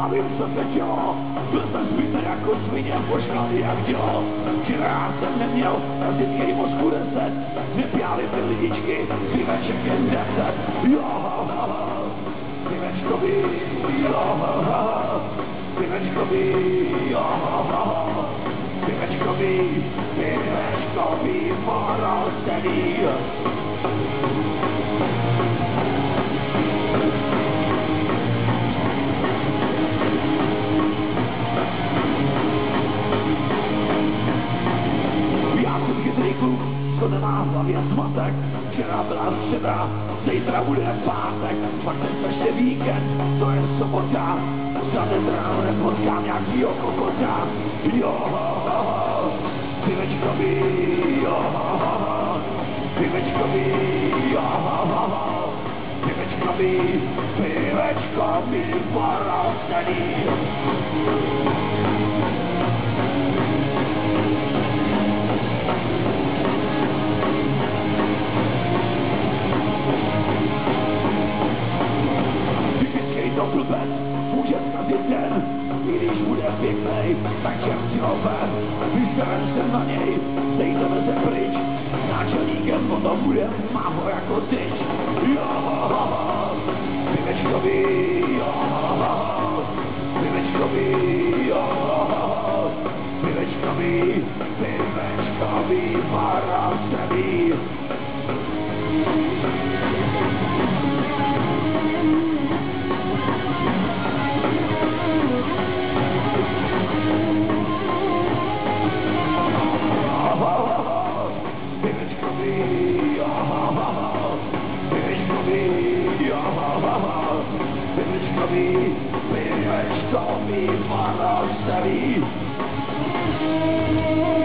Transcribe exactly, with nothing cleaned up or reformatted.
já vím, co se dělo. Byl jsem zbytý jako svině, pošklady jak dělo. Včera jsem neměl vždycky mozku deset. Nepěli by lidičky, piveček jen deset. Jo, pivečkovi, jo, pivečkovi, jo, pivečkovi, pivečkovi, porostený. To nemá v hlavě smatek. Včera byla středa, zítra bude pátek. Čtvrtek ještě víkend, to je sobota. Zade ráno nepotkám nějakýho kokota. Jo, pivečkovi, jo, pivečkovi, jo, pivečkovi, pivečkovi, porostený. Blbec, může zkazit den, i když bude pěknej, tak čerci ho ven, vyserem se na něj, sejdeme se pryč, náčelníkem potom bude, mám ho jako tyč. Jo, pivečkovi, jo, pivečkovi, jo, pivečkovi, pivečkovi, porostený. Pivečkovi, pivečkovi, porostený.